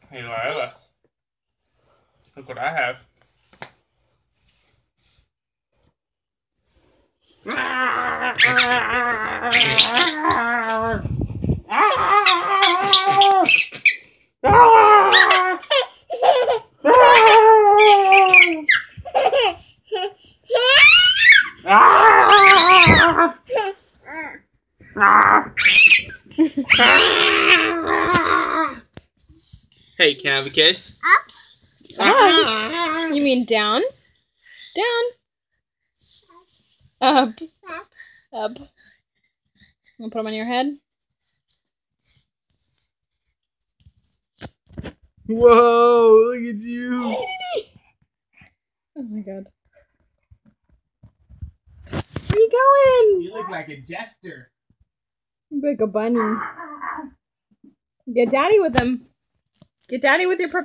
Hey, Lila. Look what I have. Hey, can I have a kiss? Up. You mean down? Down. Up. Up. I'm gonna put them on your head. Whoa, look at you. Oh my god. Where you going? You look like a jester. You look like a bunny. Get daddy with him. Get daddy with your